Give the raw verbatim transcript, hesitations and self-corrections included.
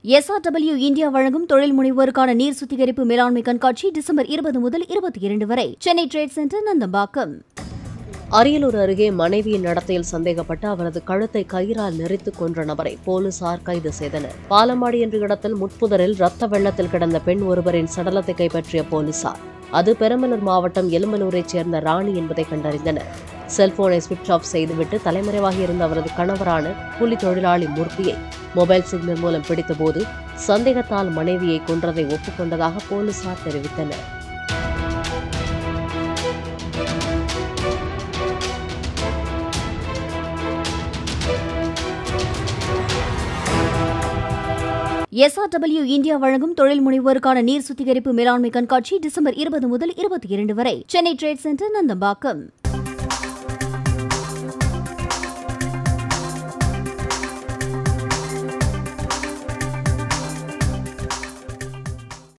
S R W India வழங்கும் தொழில் முனைவோருக்கான நீர் சுத்திகரிப்பு மேலாண்மை கண்காட்சி டிசம்பர் இருபது முதல் இருபத்தி இரண்டு வரை சென்னை ட்ரேட் சென்டர் நந்தம்பாக்கம். அரியலூர் அருகே மனைவியின் நடத்தையில் சந்தேகப்பட்டு அவரது கழுத்தை கயிறால் நெரித்துக் கொன்ற நபரை போலீசார் கைது செய்தனர். பாலமாடி என்ற இடத்தில் முட்புதரில் ரத்த வெள்ளத்தில் கிடந்த பெண் ஒருவரின் சடலத்தை கைப்பற்றிய போலீசார் அது பெரம்பலூர் மாவட்டம் எலும்பலூரைச் சேர்ந்த ராணி என்பதை கண்டறிந்தனர். செல்போனை சுவிட்ச் ஆஃப் செய்துவிட்டு தலைமறைவாக இருந்த அவரது கணவரான கூலி தொழிலாளி மூர்த்தியை மொபைல் சிக்னல் மூலம் பிடித்தபோது சந்தேகத்தால் மனைவியை கொன்றதை ஒப்புக்கொண்டதாக போலீசார் தெரிவித்தனர். எஸ் ஆர் டபிள்யூ இந்தியா வழங்கும் தொழில் முனைவோருக்கான நீர் சுத்திகரிப்பு மேலாண்மை கண்காட்சி டிசம்பர் இருபது முதல் இருபத்தி இரண்டு வரை சென்னை ட்ரேட் சென்டர் நந்தம்பாக்கம்.